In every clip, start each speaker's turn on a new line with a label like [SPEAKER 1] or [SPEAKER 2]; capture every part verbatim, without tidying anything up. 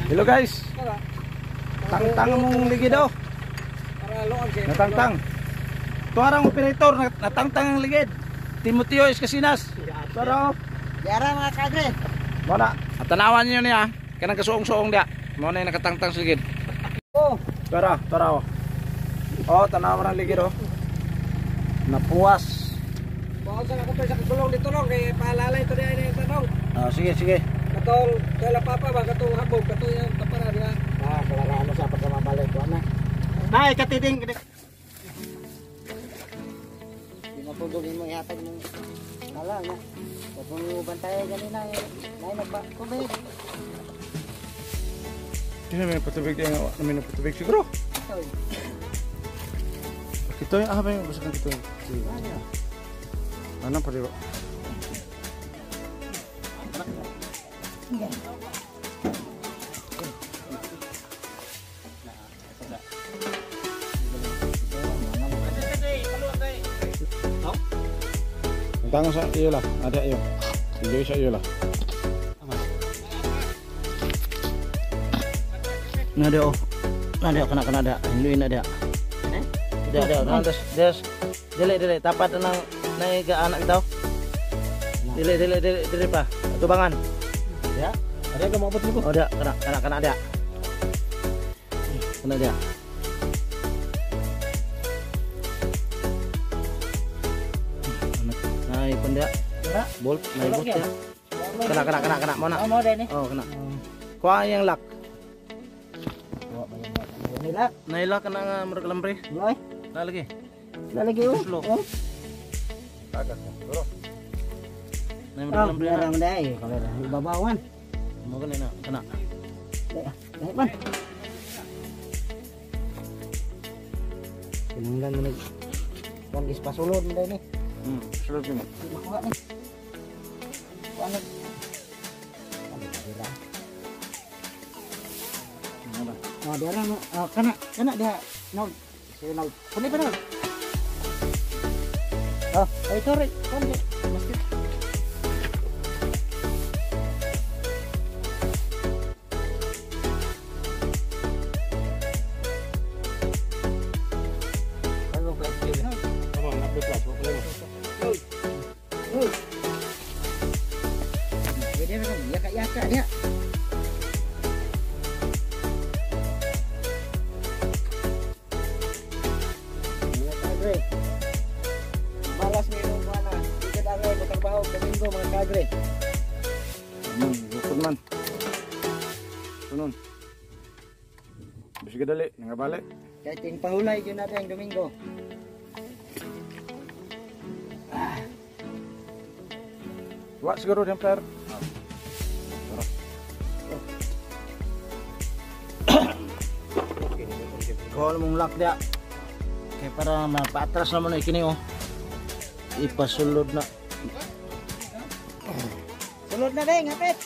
[SPEAKER 1] Hello guys. Tangtang mong ligid oh. Natangtang. Tuarang operator natangtang ang ligid. Timoteo Escasinas. Tuara oh.
[SPEAKER 2] Diara mga kadre.
[SPEAKER 1] Mana? At tanawan niyo niya. Kanang kasuong-suong dia. Mo na nakatangtang sa ligid.
[SPEAKER 2] Oh.
[SPEAKER 1] Tuara, tuara oh. Oh, tanawan ang ligid oh. Napuas.
[SPEAKER 2] Bawa sa ako sa tulong dito long kay paalala ito diay na tanong.
[SPEAKER 1] Ah, sige, sige.
[SPEAKER 2] Katong kala papa ba katong habog katong yung kapara diha. Ah, kalaraan mo sa pagkamabalik ko na. Nay, katiting. Di mapudugin mo ihatag mo. Wala na. Kapag mo bantay ganina eh. Nay nagba. Kubay.
[SPEAKER 1] Hindi namin patubig yung namin patubig siguro. Ito yung ahaba yung basakan ito. Ano pa diba? Tangan sa iyo lah, ada iyo. Hindi sa iyo lah. Nada oh. Nada kena kena ada. Hinduin ada. Eh? Ada ada. Terus terus dele dele tapat nang naik ke anak kita. Dele dele dele dele pa. Tubangan. Ya. Ada ke mau apa tu? Oh, ada kena kena kena ada. Kena dia. Naik pun dia. Bol, naik bol dia. Kena kena kena kena mana?
[SPEAKER 2] Oh, mau deh ni.
[SPEAKER 1] Oh, kena. Kuah yang lak.
[SPEAKER 2] Nila.
[SPEAKER 1] Naila kena merkelempri.
[SPEAKER 2] Loy.
[SPEAKER 1] Nah lagi.
[SPEAKER 2] Dah lagi oh. Oh.
[SPEAKER 1] Agak. Turun. Nah
[SPEAKER 2] Oh,
[SPEAKER 1] merkelempri.
[SPEAKER 2] larang dai kalau dah babawan.
[SPEAKER 1] Mau kena kena.
[SPEAKER 2] Dai, dai man. Pinanggan mo ni. Kan gis pasulod mo dai ni.
[SPEAKER 1] Hmm, sudah cuma.
[SPEAKER 2] Makuha ni. Ano? Ano dira? Oh, dia orang oh, kena kena dia no. Saya no. Puni pun. Oh, ay sorry. Kon mesti. Kalau kelas dia.
[SPEAKER 1] Kamu nak kelas berapa lama?
[SPEAKER 2] Oi. Oi. Dia memang dia kat yakat dia. Balas minum mana? Kita dah rela bertrabaho seminggu mga kadre.
[SPEAKER 1] Hmm, rukun man. Sunod. Bisa dali, nangabalik.
[SPEAKER 2] Kaya ting pahulay yun natin ang Domingo.
[SPEAKER 1] Wak siguro yang player. Kalau mong lock dia. Kaya para mapatras naman na ikini oh. Ipasulod na.
[SPEAKER 2] Sulod na rin, hapit.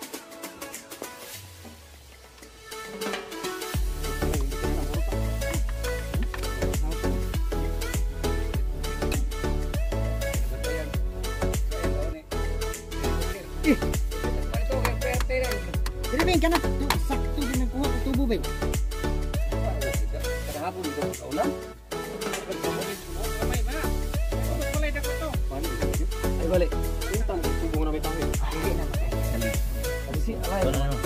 [SPEAKER 2] Jadi Bing, kana sakto din nagkuha ng tubo, Bing. Kahapon ito, ulan.
[SPEAKER 1] Ay balik.
[SPEAKER 2] Tintang tubo na may tayo. Hindi na. Kasi si alay.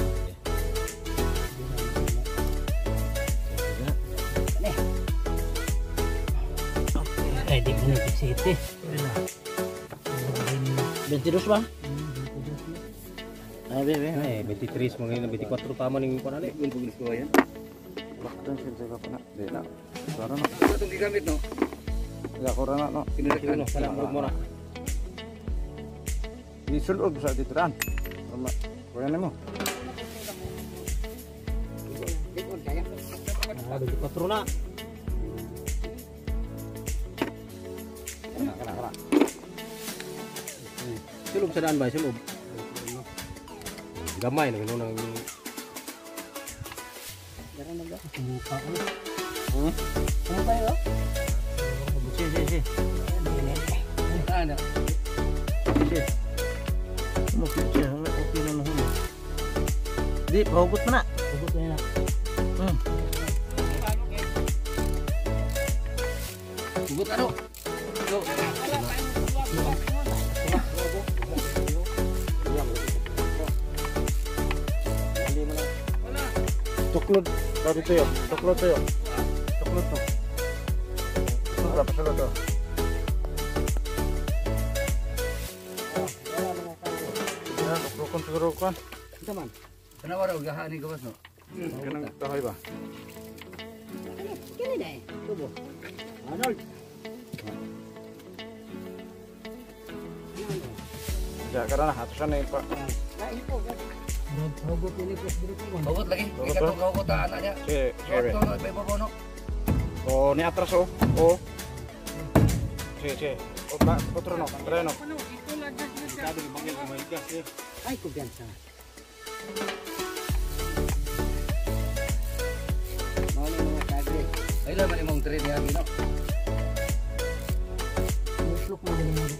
[SPEAKER 3] Ready mo na yung city.
[SPEAKER 1] twenty-two ba? Ay bebe.
[SPEAKER 3] Eh, twenty-three mo ngayon, twenty-four pa man yung kuwan ali. Yung puglis ko yan.
[SPEAKER 1] Bakit sila jaga pa na? Di na. Suara no.
[SPEAKER 2] Ito itong gigamit, no?
[SPEAKER 1] Ya kurang na no.
[SPEAKER 3] Pinalikan no, pala mo na.
[SPEAKER 1] Isulod sa diteran. Tama. Kuya mo.
[SPEAKER 2] Likod kaya.
[SPEAKER 3] Ah, twenty-four na.
[SPEAKER 1] Kana kana kana.
[SPEAKER 3] Sulog sa daan ba? Sulog. Gamay na gano'n ang
[SPEAKER 2] Dara na ba?
[SPEAKER 3] buka ko.
[SPEAKER 1] Hmm?
[SPEAKER 2] Ano ba yun?
[SPEAKER 1] Si si si.
[SPEAKER 2] Ano?
[SPEAKER 1] Si. Mo siya, okay na na. Di pahugot na na.
[SPEAKER 2] Hugot na yan.
[SPEAKER 1] Hmm.
[SPEAKER 3] Hugot ano? Yo.
[SPEAKER 1] Tuklod. Dari tuyo. Tuklod tuyo. Tuklod to. Berapa solo to? Ya, rukun siguro kan.
[SPEAKER 2] Ito man.
[SPEAKER 3] Kenapa raw gahan ni gawas no?
[SPEAKER 1] Kanang tahoy ba?
[SPEAKER 2] Kini na eh. Tubo. Arnold.
[SPEAKER 1] Ya, karena hatusan ni Pak.
[SPEAKER 2] Ay, ito. Hugot ini plus dito ko.
[SPEAKER 3] Hugot lagi.
[SPEAKER 1] Hugot
[SPEAKER 3] Ikaw
[SPEAKER 1] to?
[SPEAKER 3] to hugot ta anak niya.
[SPEAKER 1] Si,
[SPEAKER 3] Short
[SPEAKER 1] si.
[SPEAKER 3] to no, may babaw no.
[SPEAKER 1] Oh, ni atras oh. Oh. Si, si. Oh, ba, otro no, tre no.
[SPEAKER 2] Ay, kumpiyansa. Mau ni mga kagre.
[SPEAKER 3] Ay lang man imong train niya gino.
[SPEAKER 2] Muslok mo din mo.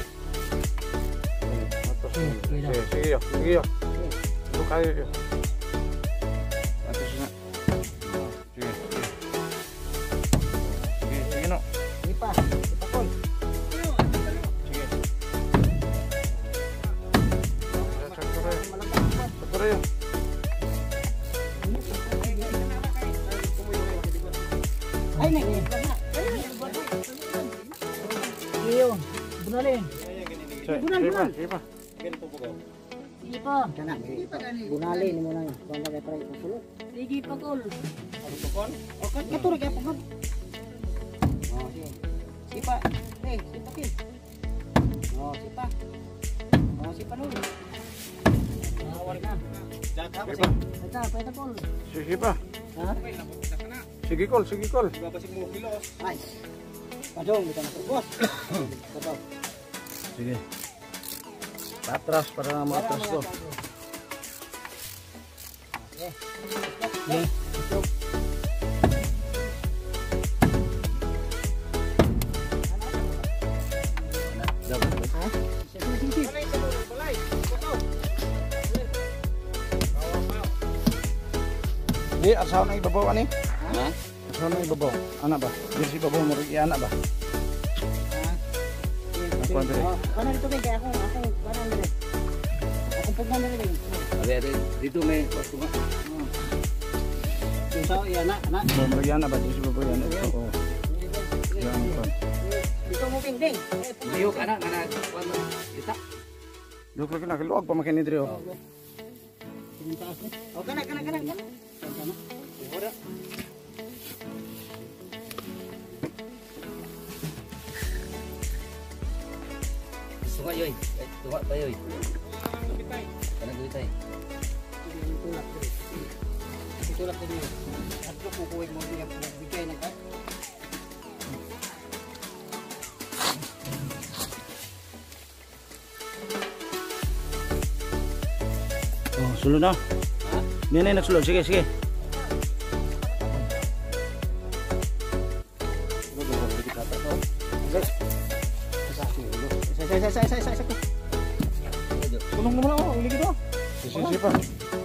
[SPEAKER 1] Si, sige yo, sige yo. Lu kayo yo. Atas na. Sige, sige. Sige, sige no.
[SPEAKER 2] Ipa, ipa kon.
[SPEAKER 1] Sige. Sakura yo.
[SPEAKER 2] Ay, nek. Iyo, bunalin.
[SPEAKER 1] Sige pa, sige pa.
[SPEAKER 2] Sige pa. Kana. Bunalin mo na yun. Kuan lagay para sulok. Sige pa kol. O kan katulog ya pagod. Oh, sige. Sige pa. Eh, sige pa kin. Oh, sige pa. Oh, sige pa nun. Ah, wala na.
[SPEAKER 1] Sige pa.
[SPEAKER 2] Ito, pwede kol.
[SPEAKER 1] Sige pa.
[SPEAKER 2] Ha?
[SPEAKER 1] Sige kol, sige kol.
[SPEAKER 2] Ay. Padong kita na bos. Padong.
[SPEAKER 1] Sige. Atras para matras to.
[SPEAKER 2] Okay.
[SPEAKER 1] Di, asaw na ibabaw ani?
[SPEAKER 3] Ha?
[SPEAKER 1] Asaw na ibabaw. Anak ba? Di si ibabaw mo rin anak ba? Ako andre.
[SPEAKER 2] Kanan dito kay ako, ako kanan dire. Ako pugnan dire kay.
[SPEAKER 3] Abi abi dito may waktu nga.
[SPEAKER 2] So, ya na, na.
[SPEAKER 1] Mo rin anak ba? Di si ibabaw yan. Oo. Yan pa.
[SPEAKER 2] Dito mo pingding.
[SPEAKER 3] Diyo kana kana kuan kita.
[SPEAKER 1] Duk lagi nak luag pa makin idrio.
[SPEAKER 2] Oh, kana kana kana kana. Kana. Ora.
[SPEAKER 3] Sunga yoy. Tunga pa yoy. Kana gitay.
[SPEAKER 2] Tulak dire. Tulak dire. Adto ko kuwi mo diya bigay na ka.
[SPEAKER 1] Oh, sulod na.
[SPEAKER 2] Ha?
[SPEAKER 1] Yan na nagsulod. Sige, sige.
[SPEAKER 2] Say say say say say say.
[SPEAKER 1] Tulong mo na ako. Uli ko. Sige, sige pa.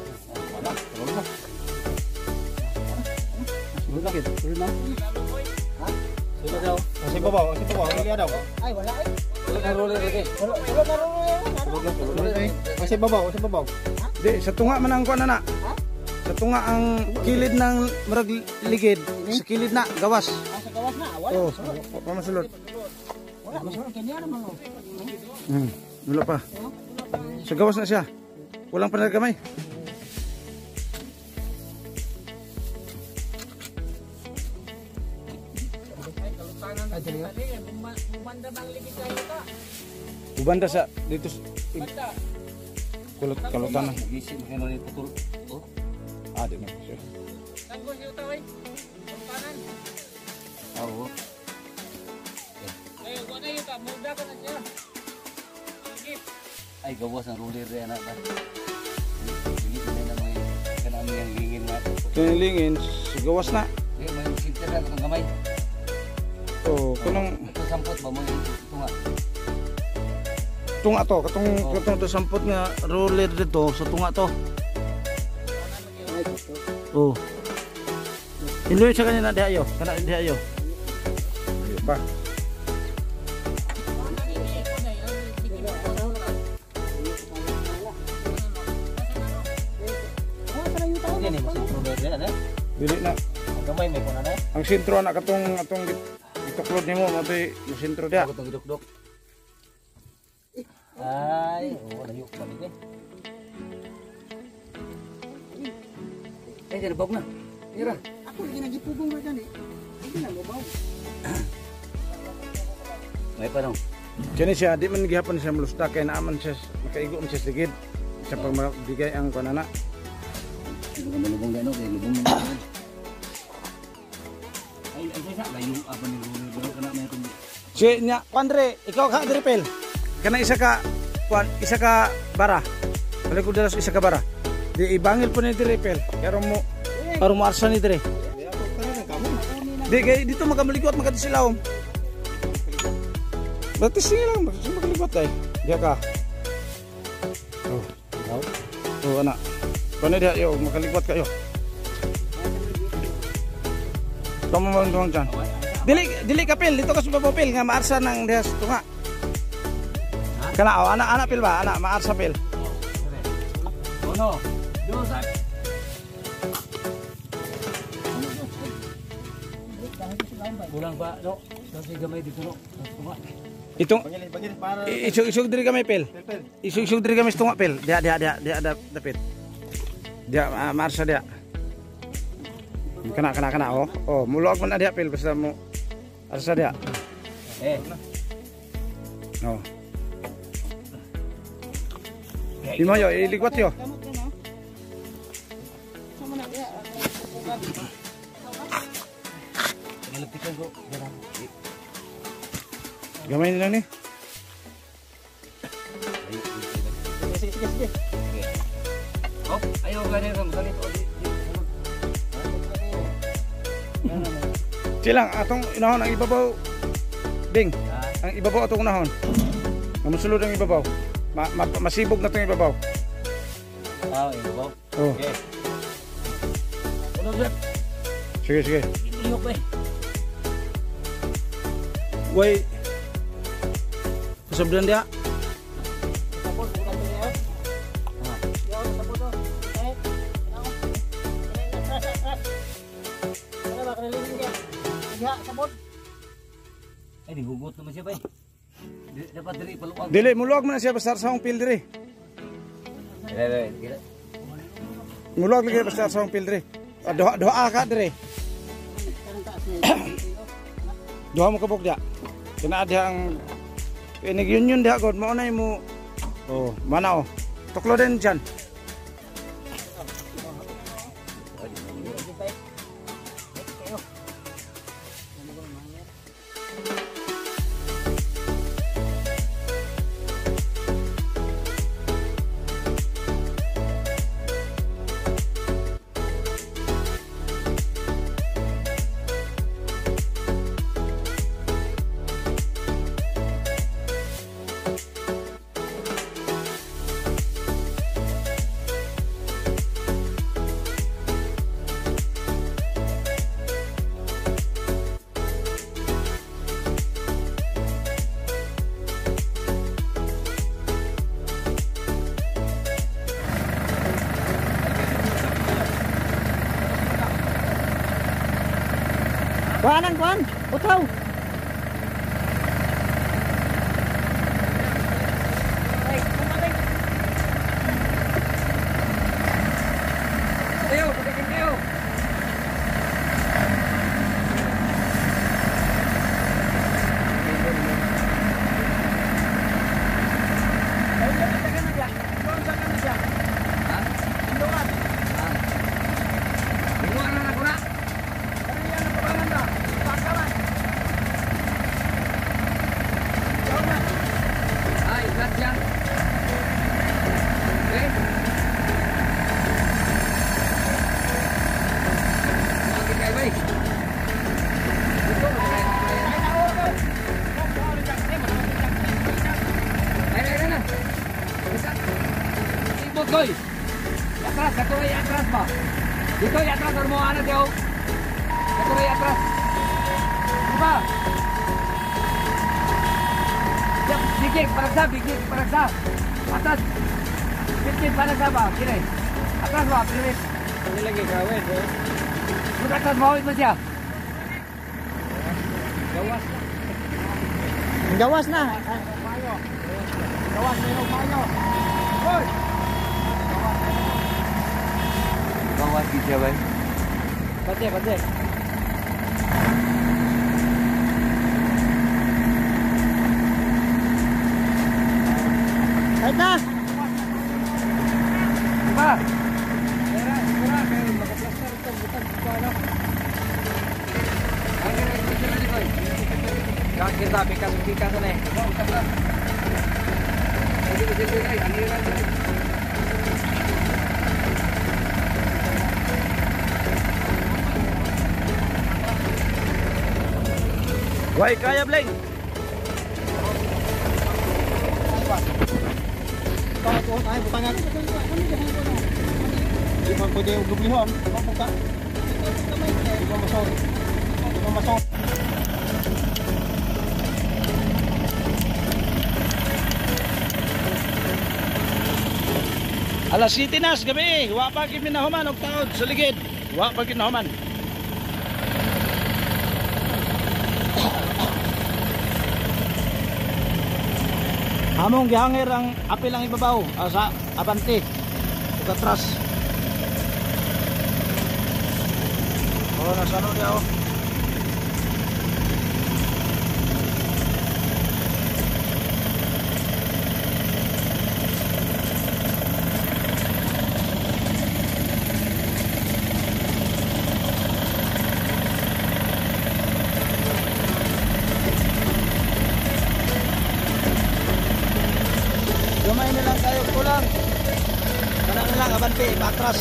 [SPEAKER 1] Sulod na.
[SPEAKER 2] Sulod na. Ha?
[SPEAKER 1] Sulod daw. Kasi babaw, kasi babaw. Uli daw.
[SPEAKER 2] Ay, wala ay.
[SPEAKER 1] Sulod na roller lagi.
[SPEAKER 2] Sulod sulod na ron.
[SPEAKER 1] Sulod na, sulod na. Kasi babaw, kasi babaw. Di, sa tunga man ang kuan na.
[SPEAKER 2] Ha?
[SPEAKER 1] Sa tunga ang kilid ng marag ligid. Sa kilid na, gawas.
[SPEAKER 2] Ah, sa gawas na. Wala.
[SPEAKER 1] Oh, pa masulod.
[SPEAKER 2] Wala, masulod kanya naman oh.
[SPEAKER 1] Hmm, wala pa. Sa gawas na siya. Walang panagamay. Ubanda sa dito kulot kalutan na.
[SPEAKER 3] Gisin kano ni putol. Oh.
[SPEAKER 1] Ah, di na siya.
[SPEAKER 3] Oo. Ay gawas ang ruler rin anak ba. Dili na na may kanami ang lingin na.
[SPEAKER 1] Kinilingin, sa gawas na.
[SPEAKER 3] Di may sinteran ang gamay.
[SPEAKER 1] Oh, kanang
[SPEAKER 3] Ito sampot ba mo ito nga.
[SPEAKER 1] tunga to, katong katong to sampot nga roller dito sa tunga to.
[SPEAKER 2] Ay, ito.
[SPEAKER 1] Oh. Iluin sa kanya na diha yo, kana diha yo.
[SPEAKER 4] Ayo pa.
[SPEAKER 3] Ini masih ruler dia na.
[SPEAKER 4] Dili na.
[SPEAKER 3] Gamay may kuno na.
[SPEAKER 4] Ang sentro anak katong atong ituklod nimo matoy yung sentro dia.
[SPEAKER 3] Ako tong giduk-duk. Ay, oh layo pa ni. Eh, jadi bog na. Ira.
[SPEAKER 2] Ako lagi nagipugong ba dyan eh. Hindi na lumaw.
[SPEAKER 3] May pa dong.
[SPEAKER 4] Kani siya di man gihapon siya mulusta kay naaman siya makaigo man siya sigid sa pagmabigay ang kanana.
[SPEAKER 3] Lubong na no, kay lubong na. Ay, ay sa layo apa ni ruler kana may tung.
[SPEAKER 4] Si nya Andre, ikaw ka Andre Pel. Kana isa ka kuan, isa ka bara. Balik ko dalas isa ka bara. Di ibangil po ni Andre Pel. Pero mo
[SPEAKER 1] Aron mo arsa ni dire.
[SPEAKER 4] di kay dito magamaligot magkatisilawom. Batis sige lang, magkaligot kay. Diya ka. Oh, oh anak. Kano dia yo makaligot kayo. Kamu mau tuang dyan. Dili dili ka Pel, dito ka sa babaw Pel nga maarsa nang diha sa tunga. Kana oh, anak anak Pel ba? Anak maarsa Pel.
[SPEAKER 3] Oh no. Do sa. Bulang pa no. Kasi gamay dito no. Tunga.
[SPEAKER 4] Itong
[SPEAKER 1] Bangil bangil para
[SPEAKER 4] isug isug diri kami Pel. Isug isug diri kami sa tunga Pel. Dia dia dia dia ada dapit. Dia uh, maarsa dia. Kana kana kana oh. Oh, mulog man na dia Pel basta mo arsa dia.
[SPEAKER 3] Eh.
[SPEAKER 4] Oh. Di mo yo ilikwat yo.
[SPEAKER 2] Kamot ka na. Sama na kaya.
[SPEAKER 3] Nalatikan ko.
[SPEAKER 4] Gamay nila ni.
[SPEAKER 2] Sige, sige, sige.
[SPEAKER 3] Oh, ayaw ganyan ka masalit o di.
[SPEAKER 4] Silang atong inahon ang ibabaw. Ding. Ang ibabaw atong unahon. Mamusulod ang ibabaw. Ma, ma masibog na tong ibabaw.
[SPEAKER 3] Ah, ini ba?
[SPEAKER 4] Oh.
[SPEAKER 3] Okay. Ano ba?
[SPEAKER 4] Sige sige.
[SPEAKER 3] Iyo pa.
[SPEAKER 4] Way. Kasabdan dia.
[SPEAKER 2] Sabot, bukan to niya. Ah. Yo, sabot to. Eh. Ano? Atras, atras. Ano ba kanilin niya? Diha, sabot.
[SPEAKER 3] Ay, dihugot naman siya pa eh. Dapat diri paluwag.
[SPEAKER 4] Dili mulog man na siya basta sa akong pil diri.
[SPEAKER 3] Dili, dili, dili.
[SPEAKER 4] Mulog lagi basta sa akong pil diri. Ah, Doha doha ka diri.
[SPEAKER 2] Karang taas niya.
[SPEAKER 4] Doha mo kabog dia. Kina dia ang inig yun yun dia god mo na mo. Oh, mana oh. Tuklo din diyan.
[SPEAKER 2] Kuanan, kuan. Utaw.
[SPEAKER 3] Ayo, pagkakin kayo. Iwan na ako na. Dito, atras, ano mo anak yaw? Ito rin, atras. Diba? Siap, bigit, paragsa, bigit, paragsa. Atas. Bigit, paragsa ba? Kini. Atras ba, pilit.
[SPEAKER 4] Ini lagi kawin, bro.
[SPEAKER 3] Sudah atas mawit mo siya.
[SPEAKER 4] Gawas.
[SPEAKER 2] Gawas na.
[SPEAKER 4] Gawas na yung mayo. Hoy!
[SPEAKER 3] Bawas di siya ba?
[SPEAKER 4] Pati, pati.
[SPEAKER 2] Kahit na.
[SPEAKER 3] Diba?
[SPEAKER 4] Era, era, kaya makaplaster ito. Bukan, bukan.
[SPEAKER 3] Ang kira, ito siya na likoy.
[SPEAKER 4] Kakir tapi kan kita sana.
[SPEAKER 3] Hindi ko dito ay, ang hirap na.
[SPEAKER 4] Why kaya Bleng?
[SPEAKER 2] Kahit ko ay butangan. Di ba pwede ugublihon? Papunta. Di ba masol? Di ba masol?
[SPEAKER 4] Alas siti nas gabi, wa pa gid minahuman og taod sa ligid. Wa pa gid nahuman. Among gihangir ang apil ang ibabaw ah, sa abante ug atras. Oh, nasa ano dia oh. Gamay na lang kayo kulang. Kana na lang abante patras.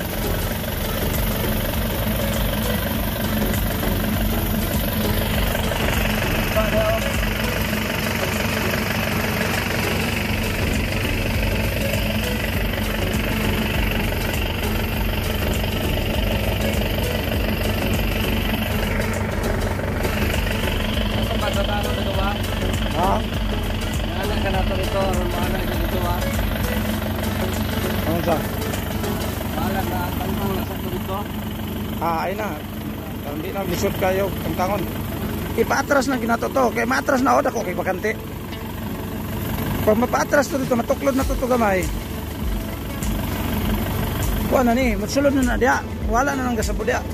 [SPEAKER 3] Matataro na ba?
[SPEAKER 4] Ha?
[SPEAKER 3] Nala ka na to rito, mana dito ba?
[SPEAKER 4] Ano sa?
[SPEAKER 3] Wala na tanong na sa to rito.
[SPEAKER 4] Ah, ay na. Karon di na lisod kayo ang tangon. Ipaatras na ginato to, kay maatras na oda ko kay bakante. Pag mapaatras to dito, matuklod na to to gamay. Kuha na ni, matsulod na na dia. Wala na nang gasabo dia.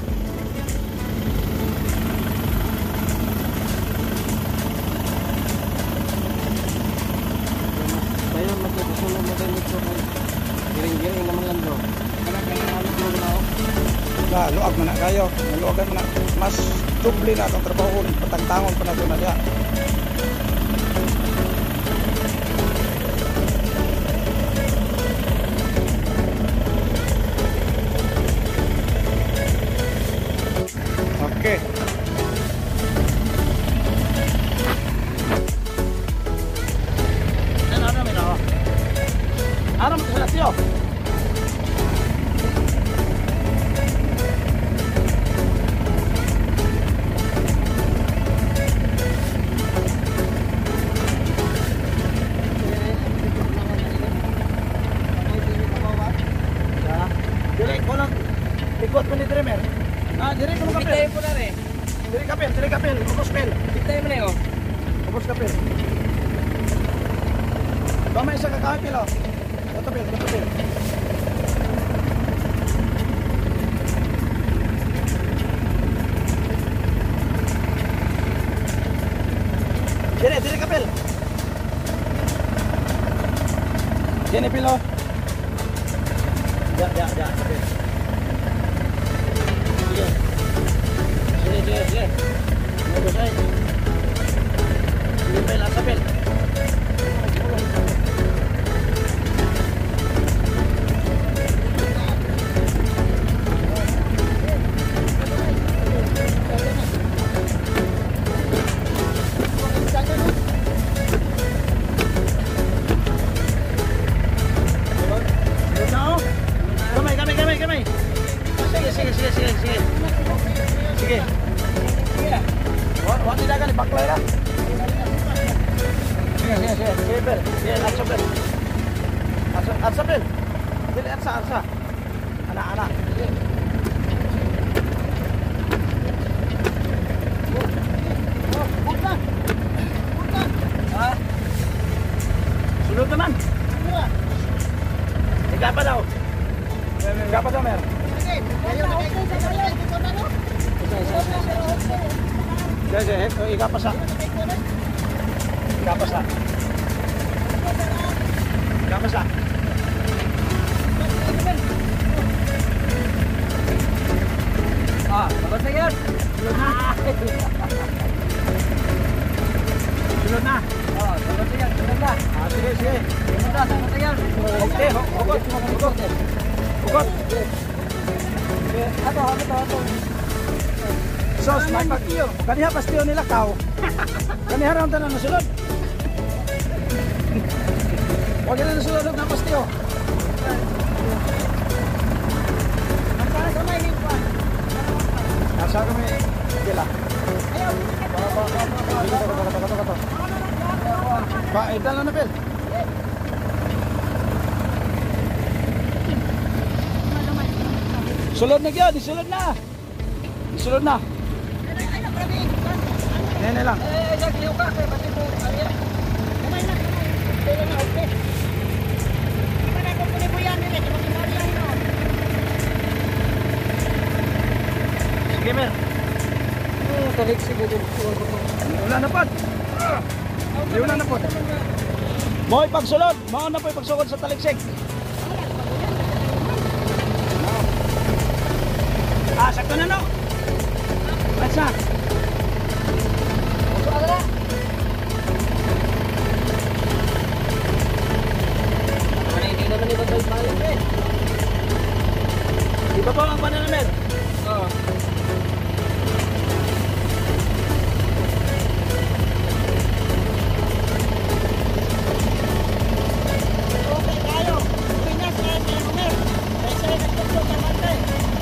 [SPEAKER 3] Tayo magsusunod mo din ito. Giring-giring naman lang bro. Kana kana ano bro na ako.
[SPEAKER 4] Na, luag na na kayo. Luagan mo na. Mas doble na itong trabaho. Patangtangon pa na doon na dia. Okay. Ano na may nawa? Ano mo sa tiyo? Dili ko lang ikot mo ni Dreamer. Ah, dili ko lang kapel.
[SPEAKER 3] po na rin.
[SPEAKER 4] Dili kapel, dili kapel, ubos pel.
[SPEAKER 3] Bitay mo na yun.
[SPEAKER 4] Ubos kapel. Bama isa ka kapel oh. Ito pel, ito pel. Dili, dili kapel. Dili pel oh. Ya, ya, ya, kapel. Sige. Sige, sige, sige. Ubos ay. Dili pel, ah, kapel.
[SPEAKER 1] sige, sige, sige, sige. Sige. Wa wa tidak kan dipaklay ra. Sige, sige, sige. Sige, Bel. Sige, atsa Bel. Atsa, atsa Bel. Dili atsa, atsa. Anak, anak. Sige. Ha? Sulod naman. Tiga pa daw. Tiga pa daw, Mer. Sige, sige. Ika pa sa. Ika pa sa. Ika pa sa.
[SPEAKER 3] Ah, tapos na yan.
[SPEAKER 1] Sulod na.
[SPEAKER 3] Oh, tapos na yan. Tapos na.
[SPEAKER 1] Ah, sige, sige.
[SPEAKER 3] Tapos na, tapos na yan.
[SPEAKER 1] Okay, hugot, hugot. Hugot.
[SPEAKER 3] Ato, ato, ato.
[SPEAKER 1] Sos, may pag-iyo. Kaniha pastiyo nila kao. Kaniha raw tanan na sulod. Huwag na nasulod na pastiyo. Nasa kami. Gila. Ba, idan lang na, Pel. Sulod na gyud, sulod na. Sulod na. Nene lang.
[SPEAKER 3] Eh, nagliw ka. Kaya pati mo. Ariya. Kamay na. Pero na, okay. Iba na kung kunin mo yan nila. Di ba kinari yan no?
[SPEAKER 1] Sige, Mer.
[SPEAKER 3] Oh, talik siguro.
[SPEAKER 1] Wala na pod. Di wala na pod. Mo'y pagsulod, mao na po'y pagsugod sa taliksik. Ah, sakto na no. Asa?
[SPEAKER 3] Hindi naman iba tayo palit eh.
[SPEAKER 1] Di ba po ang banana, Mer?
[SPEAKER 3] Oo.
[SPEAKER 2] Okay kayo. Pinas na yung Mer. Kasi nagtugtog sa bantay.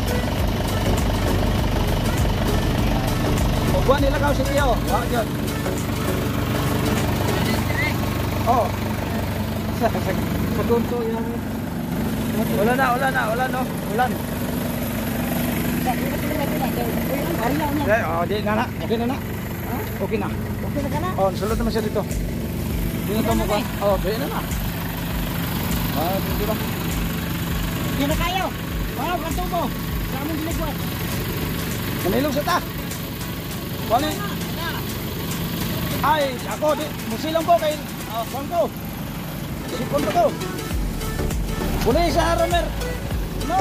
[SPEAKER 1] Buwan nila kao si Tio. Ah, yun. Oh. Sa sa sa tunto yan. Wala na, wala na, wala no. Ulan. Eh, oh, di na na. Okay na na. Okay na.
[SPEAKER 2] Okay na ka na?
[SPEAKER 1] Oh, sulod naman siya dito. Di na to mo ba? Oh, di na na. Ah, di ba?
[SPEAKER 2] Hindi na kayo. Wow, kanto mo. Sa among ginagawa.
[SPEAKER 1] Manilog sa ta. Kuan eh. Ay, ako di musilong ko kay oh, kuan ko. Sipon ko. Kulay sa Romer. No.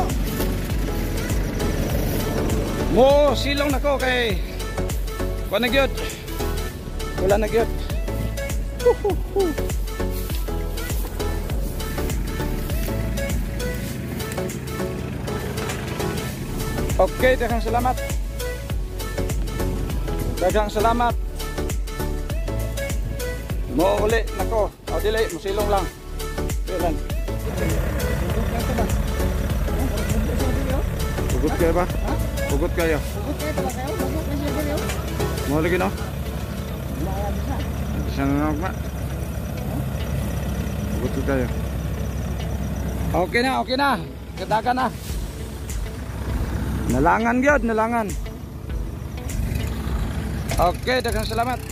[SPEAKER 1] Mo silong nako kay kuan na gyud. Wala na gyud. Okay, daghang salamat. Daghang salamat. Mo uli nako. O dili, musilong lang. Dilan. Ugot kayo ba? Ugot kayo.
[SPEAKER 2] Okay, pala kayo. Huwag na siya kayo.
[SPEAKER 1] Mo lagi no? Isa na lang ba? Ugot kayo. Okay na, okay na. Katakan na. Nalangan gyud, nalangan. Okay, daghang salamat.